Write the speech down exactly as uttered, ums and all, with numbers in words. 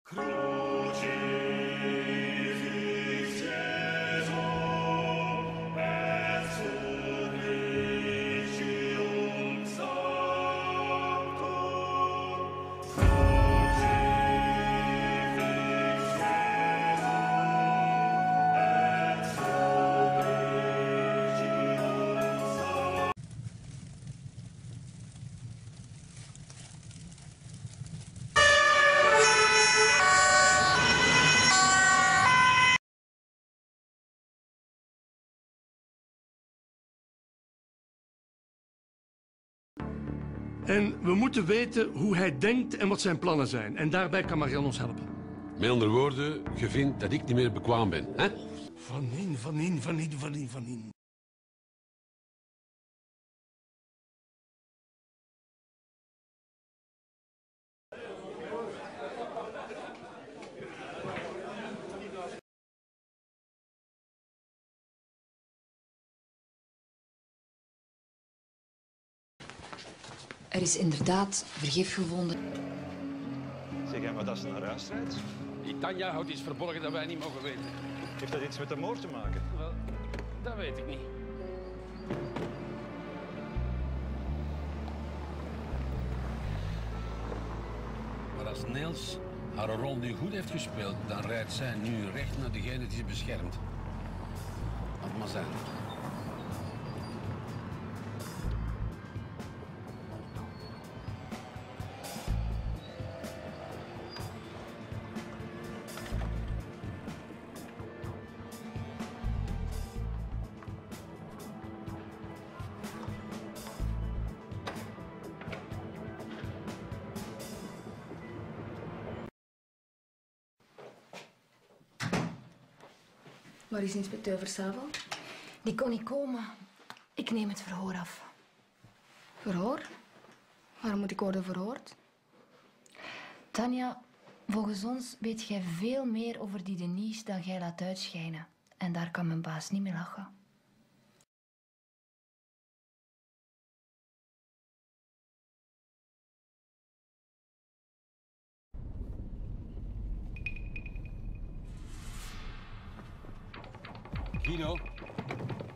En we moeten weten hoe hij denkt en wat zijn plannen zijn. En daarbij kan Marianne ons helpen. Met andere woorden, je vindt dat ik niet meer bekwaam ben, hè? Van in, van in, van in, van in, van in. Er is inderdaad vergif gevonden. Zeg, en wat als ze naar huis rijdt? Die Tanja houdt iets verborgen dat wij niet mogen weten. Heeft dat iets met de moord te maken? Wel, dat weet ik niet. Maar als Niels haar rol nu goed heeft gespeeld, dan rijdt zij nu recht naar degene die ze beschermt. Laat maar zijn. Waar is inspecteur Versavel? Die kon niet komen. Ik neem het verhoor af. Verhoor? Waarom moet ik worden verhoord? Tanja, volgens ons weet jij veel meer over die Denise dan jij laat uitschijnen. En daar kan mijn baas niet mee lachen. Guido,